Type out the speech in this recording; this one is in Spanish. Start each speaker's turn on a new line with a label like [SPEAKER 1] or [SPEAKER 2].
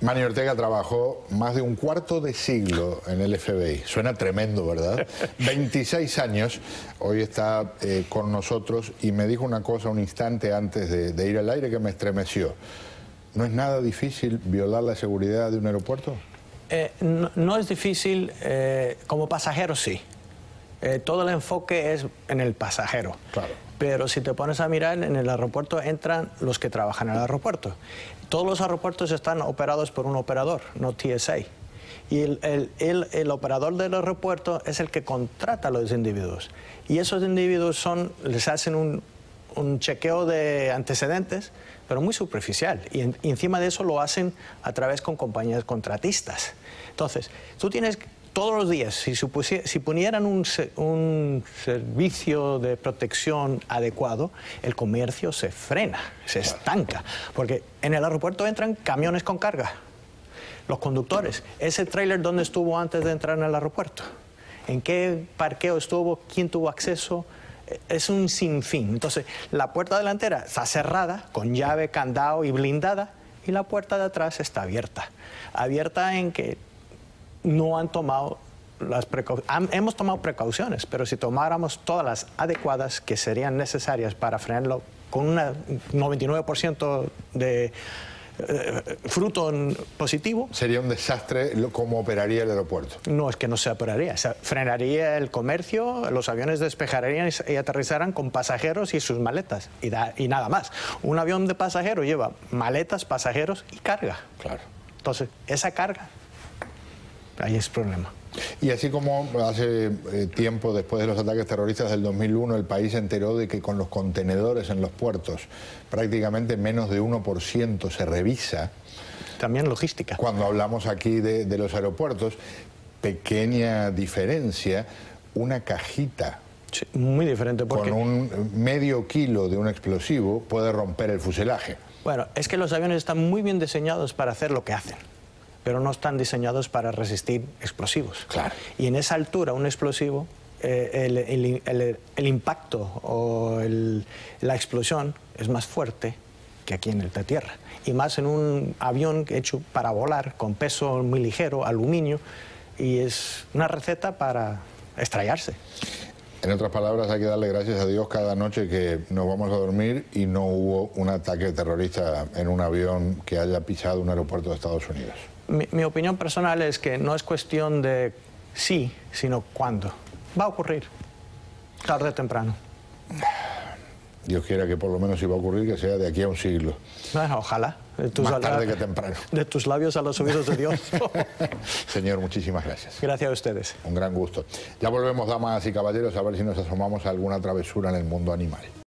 [SPEAKER 1] Manny Ortega trabajó más de un cuarto de siglo en el FBI. Suena tremendo, ¿verdad? 26 años. Hoy está con nosotros y me dijo una cosa un instante antes de ir al aire que me estremeció. ¿No es nada difícil violar la seguridad de un aeropuerto?
[SPEAKER 2] No es difícil, como pasajero sí. Todo el enfoque es en el pasajero. Claro. Pero si te pones a mirar, en el aeropuerto entran los que trabajan en el aeropuerto. Todos los aeropuertos están operados por un operador, no TSA. Y el operador del aeropuerto es el que contrata a los individuos. Y esos individuos les hacen un chequeo de antecedentes, pero muy superficial. Y encima de eso lo hacen a través con compañías contratistas. Entonces, tú tienes todos los días, si ponieran un servicio de protección adecuado, el comercio se frena, se estanca. Porque en el aeropuerto entran camiones con carga. Los conductores, ese tráiler, ¿dónde estuvo antes de entrar en el aeropuerto? ¿En qué parqueo estuvo? ¿Quién tuvo acceso? Es un sinfín. Entonces, la puerta delantera está cerrada, con llave, candado y blindada, y la puerta de atrás está abierta. Abierta en que no han tomado las precauciones. Hemos tomado precauciones, pero si tomáramos todas las adecuadas que serían necesarias para frenarlo con un 99% de fruto positivo...
[SPEAKER 1] Sería un desastre cómo operaría el aeropuerto.
[SPEAKER 2] No, es que no se operaría. Se frenaría el comercio, los aviones despejarían y aterrizaran con pasajeros y sus maletas, y nada más. Un avión de pasajeros lleva maletas, pasajeros y carga. Claro. Entonces, esa carga, ahí es el problema.
[SPEAKER 1] Y así como hace tiempo, después de los ataques terroristas del 2001, el país se enteró de que con los contenedores en los puertos prácticamente menos de 1% se revisa.
[SPEAKER 2] También logística.
[SPEAKER 1] Cuando hablamos aquí de los aeropuertos, pequeña diferencia, una cajita.
[SPEAKER 2] Sí, muy diferente. Porque
[SPEAKER 1] con un medio kilo de un explosivo puede romper el fuselaje.
[SPEAKER 2] Bueno, es que los aviones están muy bien diseñados para hacer lo que hacen, pero no están diseñados para resistir explosivos. Claro. Y en esa altura, un explosivo, el impacto o la explosión es más fuerte que aquí en la tierra. Y más en un avión hecho para volar, con peso muy ligero, aluminio, y es una receta para estrellarse.
[SPEAKER 1] En otras palabras, hay que darle gracias a Dios cada noche que nos vamos a dormir y no hubo un ataque terrorista en un avión que haya pisado un aeropuerto de Estados Unidos.
[SPEAKER 2] Mi opinión personal es que no es cuestión de sí, sino cuándo. Va a ocurrir, tarde o temprano.
[SPEAKER 1] Dios quiera que por lo menos si va a ocurrir, que sea de aquí a un siglo.
[SPEAKER 2] Bueno, ojalá.
[SPEAKER 1] Más tarde que temprano.
[SPEAKER 2] De tus labios a los oídos de Dios.
[SPEAKER 1] Señor, muchísimas gracias.
[SPEAKER 2] Gracias a ustedes.
[SPEAKER 1] Un gran gusto. Ya volvemos, damas y caballeros, a ver si nos asomamos a alguna travesura en el mundo animal.